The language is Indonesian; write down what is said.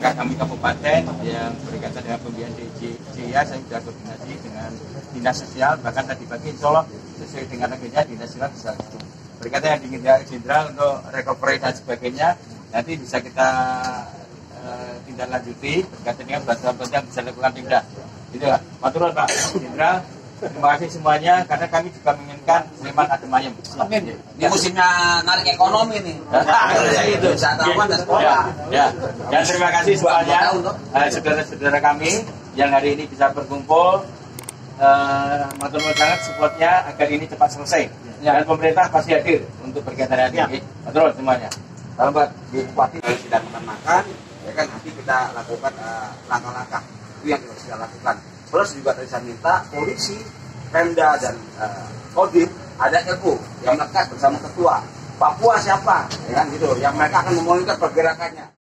Kami kabupaten yang berkaitan dengan pembiayaan DJA, saya sudah koordinasi dengan dinas sosial, bahkan tadi pagi insya Allah sesuai dengan agenda dinas sosial bisa berkaitan dengan jenderal untuk recovery dan sebagainya, nanti bisa kita tindak lanjuti berkaitan dengan bantuan-bantuan yang bisa dilakukan Pemda. Gitu Pak. Matur Pak Jenderal. Terima kasih semuanya, karena kami juga menginginkan Sleman adem ayem. Amin. Ini musimnya narik ekonomi nih. Itu wisatawan dan sekolah. Ya. Dan terima kasih semuanya saudara-saudara kami yang hari ini bisa berkumpul. Matur nuwun sangat supportnya agar ini cepat selesai. Dan pemerintah pasti hadir untuk berkaitan dengan ini. Matur nuwun semuanya. Salam buat Bu Bupati sedang makan, ya kan nanti kita lakukan langkah-langkah itu yang kita sudah lakukan. Plus juga tadi saya minta polisi, Pemda dan Kodim ada LO yang melekat bersama ketua. Papua siapa, ya kan gitu, yang mereka akan memonitor pergerakannya.